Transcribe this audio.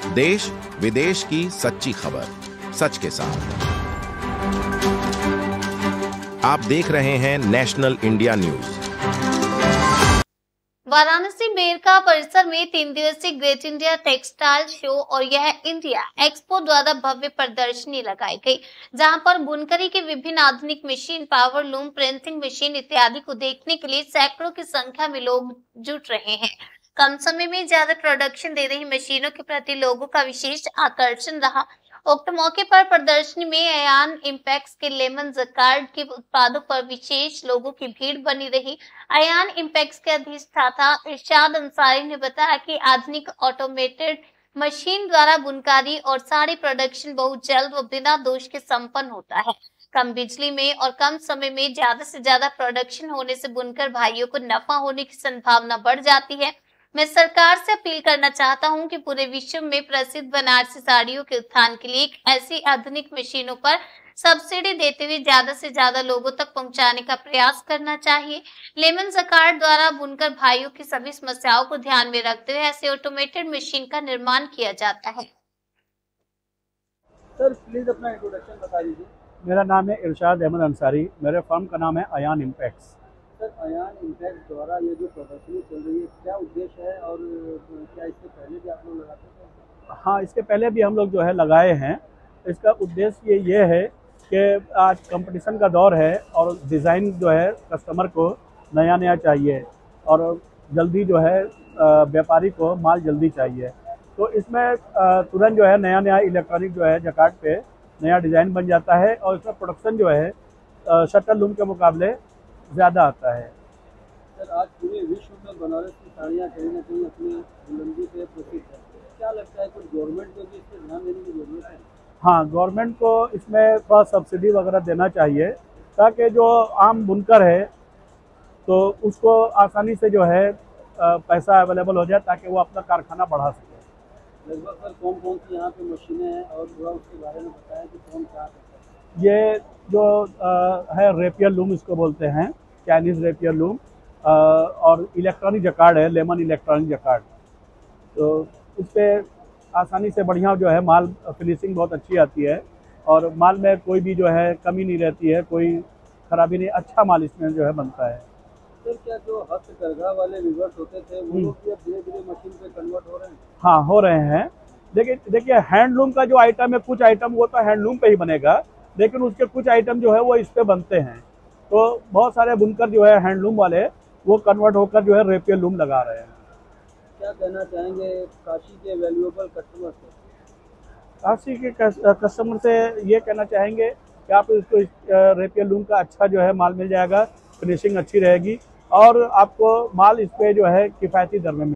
देश विदेश की सच्ची खबर, सच के साथ। आप देख रहे हैं नेशनल इंडिया न्यूज। वाराणसी मेरका परिसर में 3 दिवसीय ग्रेट इंडिया टेक्सटाइल शो और यह इंडिया एक्सपो द्वारा भव्य प्रदर्शनी लगाई गई, जहां पर बुनकरी के विभिन्न आधुनिक machine, power loom, printing machine इत्यादि को देखने के लिए सैकड़ों की संख्या में लोग जुट रहे हैं। कम समय में ज्यादा प्रोडक्शन दे रही मशीनों के प्रति लोगों का विशेष आकर्षण रहा। उक्त मौके पर प्रदर्शनी में अयान इंपेक्स के लेमन जकार्ड के उत्पादों पर विशेष लोगों की भीड़ बनी रही। अयान इंपेक्स के अधिष्ठाता इरशाद अंसारी ने बताया कि आधुनिक ऑटोमेटेड मशीन द्वारा बुनकारी और साड़ी प्रोडक्शन बहुत जल्द व बिना दोष के संपन्न होता है। कम बिजली में और कम समय में ज्यादा से ज्यादा प्रोडक्शन होने से बुनकर भाइयों को नफा होने की संभावना बढ़ जाती है। मैं सरकार से अपील करना चाहता हूं कि पूरे विश्व में प्रसिद्ध बनारसी साड़ियों के उत्थान के लिए ऐसी आधुनिक मशीनों पर सब्सिडी देते हुए ज्यादा से ज्यादा लोगों तक पहुंचाने का प्रयास करना चाहिए। लेमन जकार्ड द्वारा बुनकर भाइयों की सभी समस्याओं को ध्यान में रखते हुए ऐसे ऑटोमेटेड मशीन का निर्माण किया जाता है। सर प्लीज अपना इंट्रोडक्शन बता दीजिए। मेरा नाम है इरशाद अहमद अंसारी, मेरे फर्म का नाम है Ayaan Impex. Sir Ayaan Impex द्वारा ये जो प्रदर्शनी चल रही है, क्या उद्देश्य है और क्या इससे पहले भी आप लोग लगाते थे? हाँ, इसके पहले भी हम लोग जो है लगाए हैं। इसका उद्देश्य ये है कि आज कंपटीशन का दौर है और डिज़ाइन जो है कस्टमर को नया नया चाहिए और जल्दी जो है व्यापारी को माल जल्दी चाहिए, तो इसमें तुरंत जो है नया नया इलेक्ट्रॉनिक जो है जकार्ड पे नया डिज़ाइन बन जाता है और इसका प्रोडक्शन जो है शटल लूम के मुकाबले ज़्यादा आता है। सर आज पूरे विश्व में बनारस की साड़ियाँ कहीं ना कहीं अपनी बुलंदी पे प्रसिद्ध है, क्या लगता है कुछ गवर्नमेंट को भी इस पर ध्यान देने की जरूरत है? हाँ, गवर्नमेंट को इसमें थोड़ा सब्सिडी वगैरह देना चाहिए ताकि जो आम बुनकर है तो उसको आसानी से जो है पैसा अवेलेबल हो जाए ताकि वो अपना कारखाना बढ़ा सके। लगभग सर कौन कौन सी यहाँ पे मशीनें हैं और थोड़ा उसके बारे में बताया कि कौन क्या करता है? ये जो है रेपियर लूम इसको बोलते हैं, चाइनीज़ रेपियर लूम, और इलेक्ट्रॉनिक जकार्ड है, लेमन इलेक्ट्रॉनिक जकार्ड। तो इस पर आसानी से बढ़िया जो है माल फिनिशिंग बहुत अच्छी आती है और माल में कोई भी जो है कमी नहीं रहती है, कोई खराबी नहीं, अच्छा माल इसमें जो है बनता है। सर क्या जो हस्तकरघा वाले विवर्स होते थे वो लोग धीरे धीरे मशीन पे कन्वर्ट हो रहे हैं? हाँ, हो रहे हैं। देखिए हैंडलूम का जो आइटम है, कुछ आइटम वो तो हैंडलूम पे ही बनेगा, लेकिन उसके कुछ आइटम जो है वो इस पे बनते हैं। तो बहुत सारे बुनकर जो है हैंडलूम वाले वो कन्वर्ट होकर जो है रेपियर लूम लगा रहे हैं। क्या कहना चाहेंगे काशी के वैल्यूएबल कस्टमर से? काशी के कस्टमर से ये कहना चाहेंगे कि आप इसको रेपियर लूम का अच्छा जो है माल मिल जाएगा, फिनिशिंग अच्छी रहेगी और आपको माल इस पे जो है किफ़ायती दर में